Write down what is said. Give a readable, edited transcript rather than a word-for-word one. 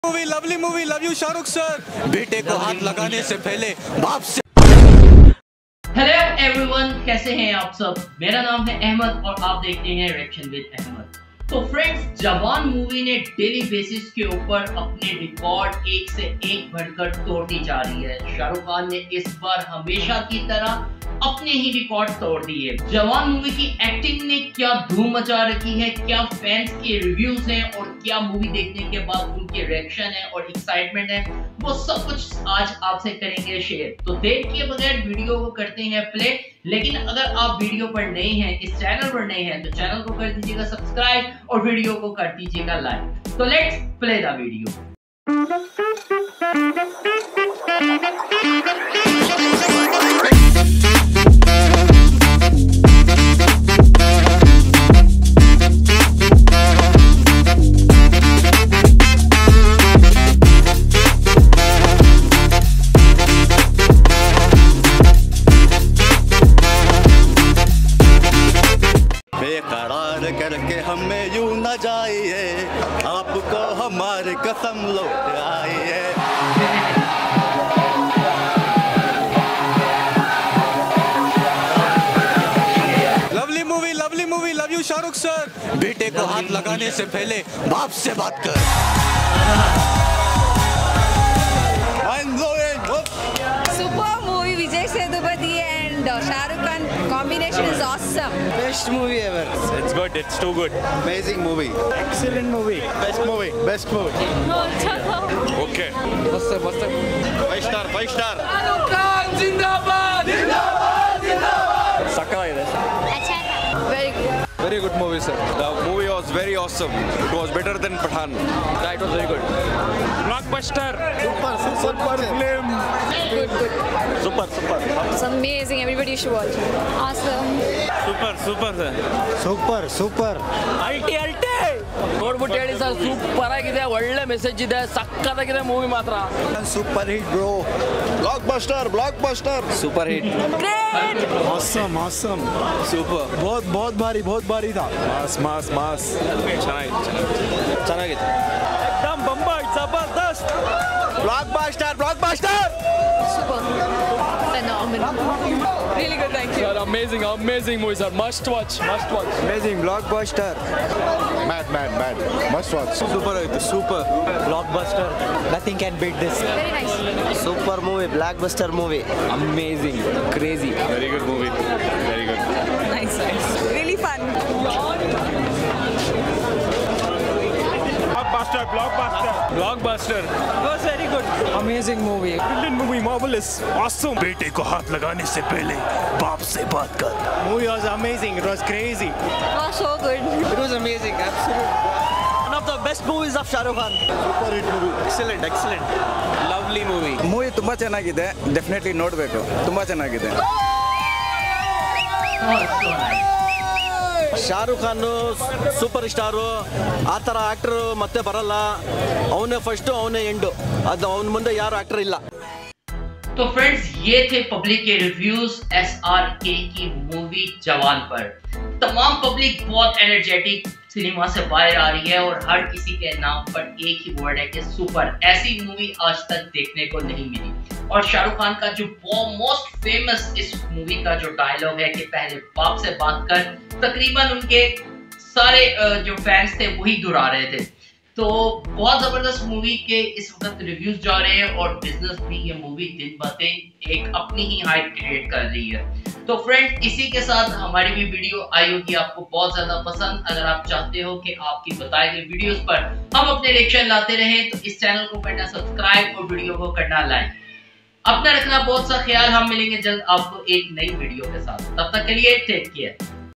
Movie, lovely movie, love you Shahrukh sir. बेटे को हाथ लगाने से पहले बाप से। हेलो एवरीवन, कैसे हैं आप सब। मेरा नाम है अहमद और आप देखते हैं रिएक्शन विद अहमद। तो फ्रेंड्स, जवान मूवी ने डेली बेसिस के ऊपर अपने रिकॉर्ड एक से एक बढ़कर तोड़ती जा रही है। शाहरुख खान ने इस बार हमेशा की तरह अपने ही रिकॉर्ड तोड़ दिए। जवान मूवी की एक्टिंग ने क्या धूम मचा रखी है, क्या फैंस के रिव्यूज हैं और क्या मूवी देखने के बाद उनके रिएक्शन है और एक्साइटमेंट है, वो सब कुछ आज आपसे करेंगे शेयर। तो देर किए बगैर वीडियो को करते हैं प्ले। लेकिन अगर आप वीडियो पर नए हैं, इस चैनल पर नए हैं, तो चैनल को कर दीजिएगा सब्सक्राइब और वीडियो को कर दीजिएगा लाइक। तो लेट्स प्ले द वीडियो। बेकरार करके हमें यूं न जाइए, आपको हमारी कसम लौट आई है। Lovely movie, love you Shahrukh sir. बेटे को हाथ लगाने से पहले बाप से बात कर। Super movie, Vijay Sethupathi and Shahrukh Khan combination is awesome. Best movie ever. It's good. It's too good. Amazing movie. Excellent movie. Best movie. Best movie. Okay. Mast. 5 star. 5 star. Shahrukh Khan Zindabad. Zindabad. Zindabad. Sakka hai. Very good. Very good movie, sir. The movie was very awesome. It was better than Pathan. Yeah, it was very good. Blockbuster. Super film. Good. Super. It's amazing. Everybody should watch it. Awesome. Super. ಅಲ್ಟಿ ನೋಡ್ಬಿಟ್ಟು ಹೇಳಿ sir, super ಆಗಿದೆ, ಒಳ್ಳೆ message ಇದೆ, ಸಕ್ಕತ್ತಾಗಿದೆ movie ಮಾತ್ರ. Super hit, bro. Blockbuster. Super hit. Awesome. Super. बहुत भारी था। Mass. ಚೆನ್ನಾಗಿದೆ. एकदम बम्बई जबरदस्त. Blockbuster. Super. Phenomenal. Really good. Thank you. Sir, amazing movie sir. Must watch. Amazing. Blockbuster. Mad. Must watch. Super. Blockbuster. Nothing can beat this. Very nice. Super movie, blockbuster movie. Amazing, crazy. Very good movie. Very good. Nice. Really fun. Blockbuster. It was very good. Amazing movie. Brilliant movie. Marvelous. Awesome. बेटे को हाथ लगाने से पहले बाप से बात कर। Movie was amazing. It was crazy. It was so good. It was amazing, absolutely. One of the best movies of Shahrukh Khan. Super hit movie. Excellent. Lovely movie. Movie ತುಂಬಾ ಚೆನ್ನಾಗಿದೆ, ಡೆಫಿನೆಟ್ಲಿ ನೋಡಬೇಕು, ತುಂಬಾ ಚೆನ್ನಾಗಿದೆ. ಶಾರುಖ್ ಖಾನ್ ಸೂಪರ್ ಸ್ಟಾರು, ಆ ಥರ actor ಮತ್ತೆ ಬರಲ್ಲ. ಅವನೇ ಫಸ್ಟು, ಅವನೇ ಎಂಡು, ಅದು ಅವನ ಮುಂದೆ ಯಾರು ಆಕ್ಟರ್ ಇಲ್ಲ. तो फ्रेंड्स, ये थे पब्लिक के रिव्यूज SRK की मूवी जवान पर। तमाम पब्लिक बहुत एनर्जेटिक सिनेमा से बाहर आ रही है और हर किसी के नाम पर एक ही वर्ड है कि सुपर। ऐसी मूवी आज तक देखने को नहीं मिली। और शाहरुख खान का जो मोस्ट फेमस इस मूवी का जो डायलॉग है कि पहले बाप से बात कर, तकरीबन उनके सारे जो फैंस थे वही दोहरा रहे थे। तो बहुत जबरदस्त मूवी के इस वक्त रिव्यूज जा रहे हैं और बिजनेस भी ये मूवी दिन ब दिन एक अपनी ही हाइट क्रिएट कर रही है। तो फ्रेंड्स, इसी के साथ हमारी भी वीडियो आई होगी आपको बहुत ज्यादा पसंद। अगर आप चाहते हो कि आपकी बताए गए वीडियोस पर हम अपने रिएक्शन लाते रहें, तो इस चैनल को करना सब्सक्राइब और वीडियो को करना लाइक। अपना रखना बहुत सा ख्याल। हम मिलेंगे जल्द आपको एक नई वीडियो के साथ। तब तक के लिए टेक केयर।